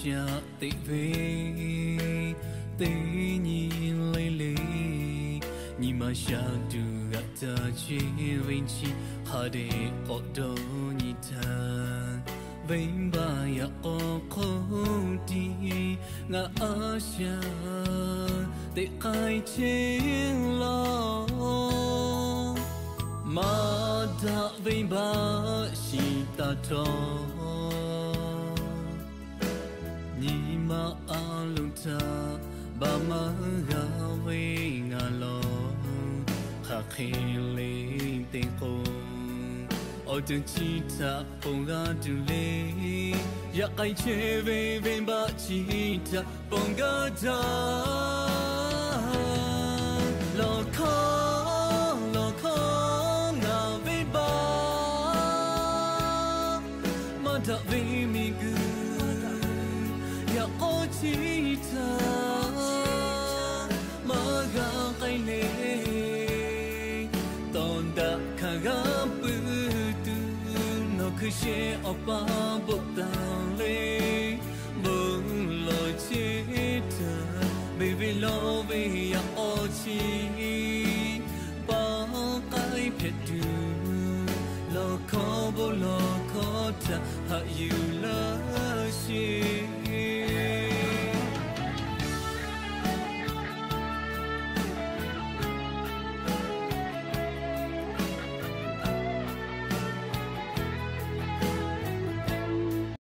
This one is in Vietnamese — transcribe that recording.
xa tị về tị nhìn lấy lấy nhìn mà xa tu gạt ta chỉ vinh chi hà để ở đâu nhị ta vinh ba ya ở khâu đi ngã xa tị ai trên lo mà đã vinh ba si ta cho mà alung ta ba ma ga we nga lo kha khile te ko o tu chi ta pong ga tu le ya kai che ve ve ba chi ta pong ga ta lo kho nga ve ba ma da ve mi gu ô chi ta mà ga cái này tòn đã khá gấp bự tu nó cứ che ở ba bộ tang lê bưng lời chết ta baby lo về ya ô chi ba cái phết tu lo khó ta hạ yêu la chi